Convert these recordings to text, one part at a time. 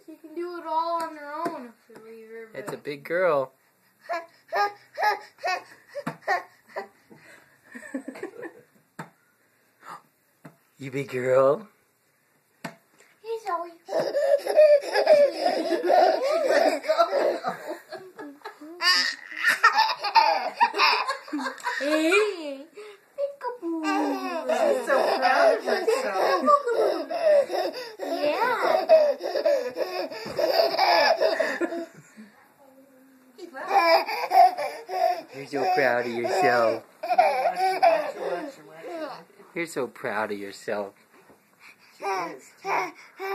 She can do it all on her own. If you leave her, It's a big girl. You big girl. He's always. Hey, peekaboo. She's so proud of herself. Yeah. You're so proud of yourself. Watch. You're so proud of yourself. She is, too.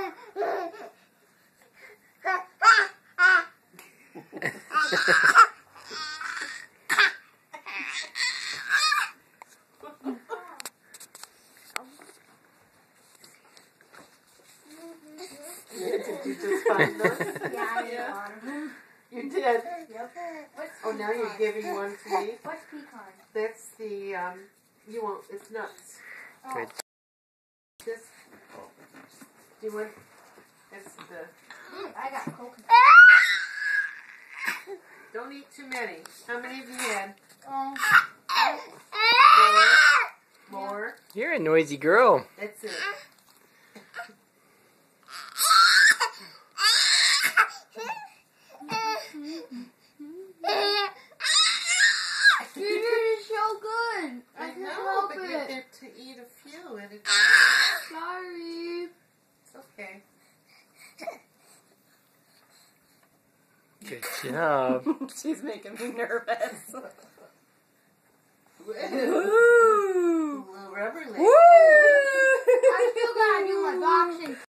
Did you just find those? Yeah, I bought him. You did? Yep. Oh, now you're giving one to me? What's pecan? That's the, you won't, it's nuts. Good. This, do you want, it's the, I got coconut. don't eat too many. How many have you had? More? You're a noisy girl. That's it. You're so good. I I can't know, help but you it. get to eat a few and it's Sorry. okay. Good job. She's making me nervous.